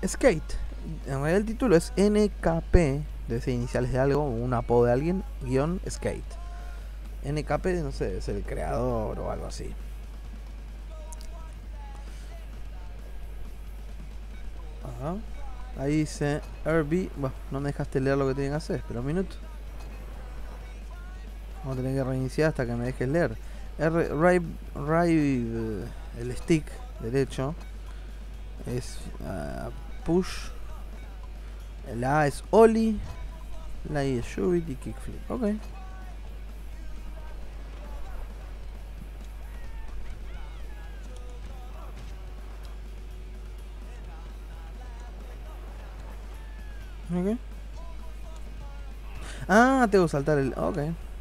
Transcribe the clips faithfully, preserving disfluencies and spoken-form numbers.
Skate. En realidad el título es N K P, debe ser iniciales de algo, un apodo de alguien, guión Skate. N K P, no sé, es el creador o algo así. Ajá. Ahí dice R B. Bueno, no me dejaste leer lo que tenía que hacer. Espera un minuto. Vamos a tener que reiniciar hasta que me dejes leer. R, right, right, el stick derecho es uh, push. El A es ollie. La I es shove y kickflip. Ok. Ok. Ah, tengo que saltar el... Ok.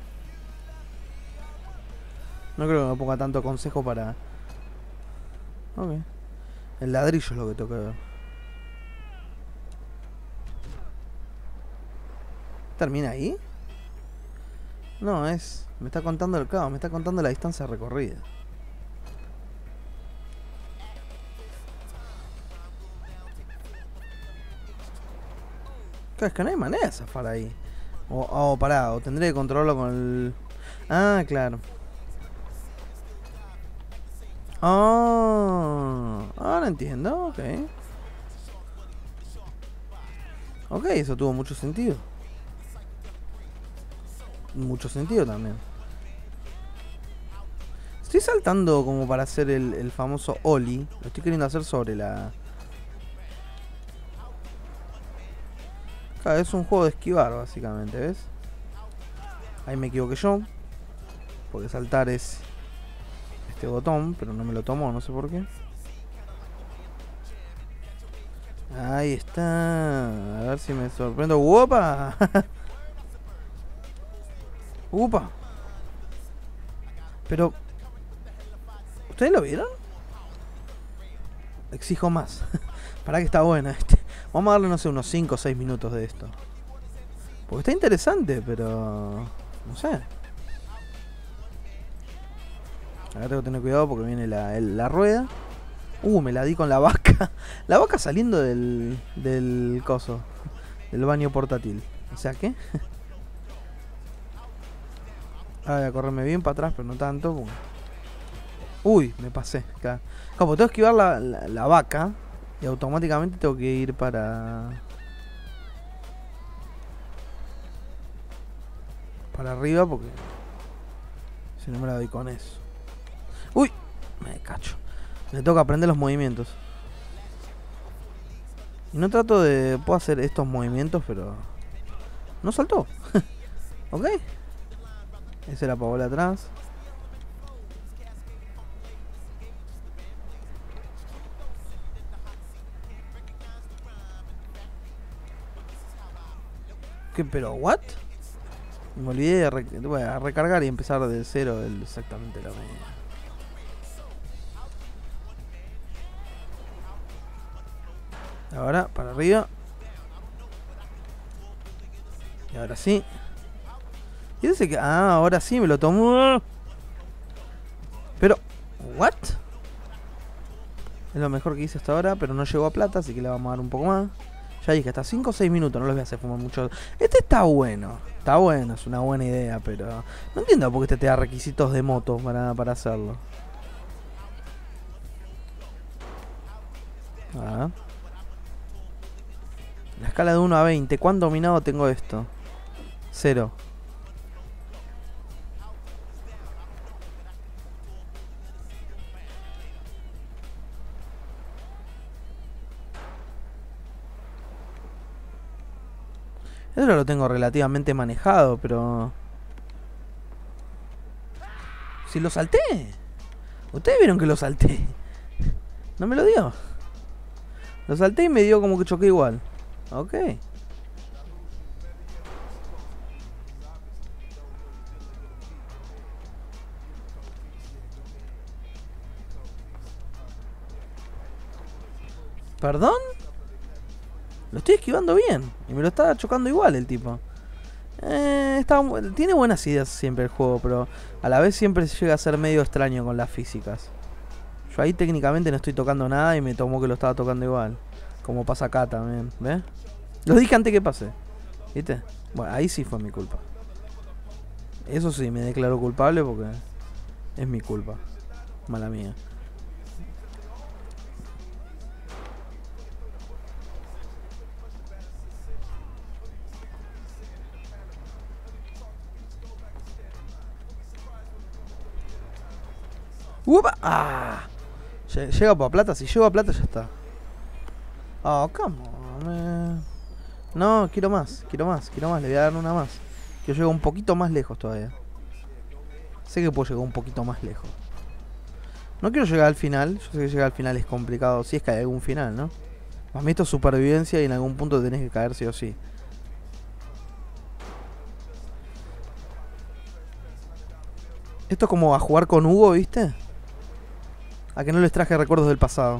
No creo que me ponga tanto consejo para... Ok. El ladrillo es lo que toca ver. ¿Termina ahí? No, es... Me está contando el cabo, me está contando la distancia recorrida. Claro, es que no hay manera de zafar ahí. O, oh, pará, o tendré que controlarlo con el... Ah, claro. Oh, ahora entiendo, ok. Ok, eso tuvo mucho sentido. Mucho sentido también. Estoy saltando como para hacer el, el famoso ollie. Lo estoy queriendo hacer sobre la... Claro, es un juego de esquivar básicamente, ¿ves? Ahí me equivoqué yo. Porque saltar es este botón, pero no me lo tomó, no sé por qué. Ahí está. A ver si me sorprendo. ¡Upa! ¡Upa! Pero... ¿Ustedes lo vieron? Exijo más. Para que está buena este. Vamos a darle, no sé, unos cinco o seis minutos de esto. Porque está interesante, pero... No sé. Ahora tengo que tener cuidado porque viene la, el, la rueda. Uh, me la di con la vaca. La vaca saliendo del... Del coso. Del baño portátil. O sea, ¿qué? Ahora voy a correrme bien para atrás, pero no tanto. Porque... Uy, me pasé. Claro, como tengo que esquivar la, la, la vaca. Y automáticamente tengo que ir para... Para arriba porque... Si no me la doy con eso. Uy, me cacho. Me toca aprender los movimientos. Y no trato de... Puedo hacer estos movimientos, pero... No saltó. Ok. Ese era para volar atrás. ¿Qué? ¿Pero what? Me olvidé de re bueno, a recargar y empezar de cero el, exactamente lo mismo. Ahora, para arriba. Y ahora sí. Y dice que... Ah, ahora sí me lo tomó. Pero... ¿What? Es lo mejor que hice hasta ahora, pero no llegó a plata, así que le vamos a dar un poco más. Ya dije, hasta cinco o seis minutos, no los voy a hacer fumar mucho. Este está bueno, está bueno, es una buena idea, pero... No entiendo por qué este te da requisitos de moto para, para hacerlo. Ah. La escala de uno a veinte, ¿cuán dominado tengo esto? Cero. Eso lo tengo relativamente manejado, pero... Si lo salté. Ustedes vieron que lo salté. No me lo dio. Lo salté y me dio como que choqué igual. Ok. ¿Perdón? Lo estoy esquivando bien. Y me lo estaba chocando igual el tipo. Eh, está, tiene buenas ideas siempre el juego, pero a la vez siempre llega a ser medio extraño con las físicas. Yo ahí técnicamente no estoy tocando nada y me tomó que lo estaba tocando igual. Como pasa acá también, ¿ves? Lo dije antes que pase, ¿viste? Bueno, ahí sí fue mi culpa. Eso sí, me declaro culpable porque es mi culpa. Mala mía. ¡Upa! ¡Ah! Llega para plata, si llego a plata ya está. Oh, come on, man. No, quiero más, quiero más, quiero más, le voy a dar una más. Quiero llegar un poquito más lejos todavía. Sé que puedo llegar un poquito más lejos. No quiero llegar al final, yo sé que llegar al final es complicado, si es que hay algún final, ¿no? Para mí esto es supervivencia y en algún punto tenés que caer sí o sí. Esto es como a jugar con Hugo, ¿viste? A que no les traje recuerdos del pasado.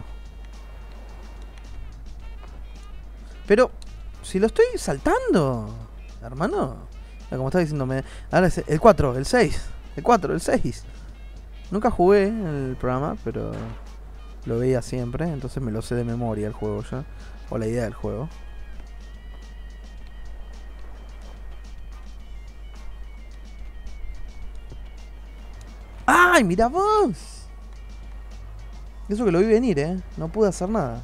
Pero, si lo estoy saltando, hermano. Como estaba diciéndome. Ahora es el cuatro, el seis. El cuatro, el seis. Nunca jugué en el programa, pero lo veía siempre. Entonces me lo sé de memoria el juego ya. O la idea del juego. ¡Ay, mira vos! Eso que lo vi venir, eh. No pude hacer nada.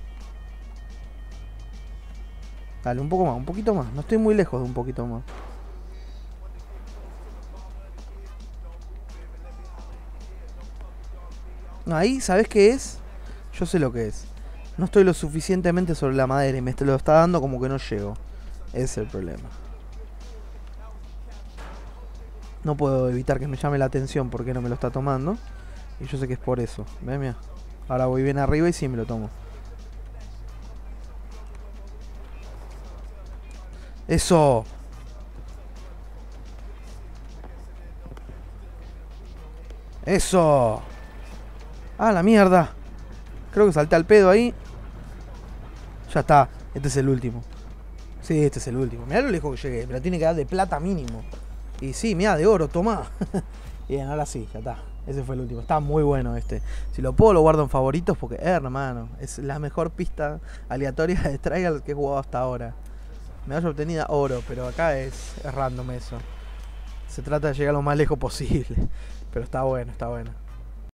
Dale, un poco más, un poquito más. No estoy muy lejos de un poquito más. No, ahí, ¿sabes qué es? Yo sé lo que es. No estoy lo suficientemente sobre la madera y me lo está dando como que no llego. Ese es el problema. No puedo evitar que me llame la atención porque no me lo está tomando. Y yo sé que es por eso. ¿Ves? Mira. Ahora voy bien arriba y sí me lo tomo. ¡Eso! ¡Eso! ¡Ah, la mierda! Creo que salté al pedo ahí. Ya está. Este es el último. Sí, este es el último. Mirá lo lejos que llegué. Me la tiene que dar de plata mínimo. Y sí, mirá, de oro, tomá. Bien, ahora sí, ya está. Ese fue el último. Está muy bueno este. Si lo puedo, lo guardo en favoritos porque, eh, hermano, es la mejor pista aleatoria de Trials que he jugado hasta ahora. Medalla obtenida, oro, pero acá es, es random eso. Se trata de llegar lo más lejos posible. Pero está bueno, está bueno.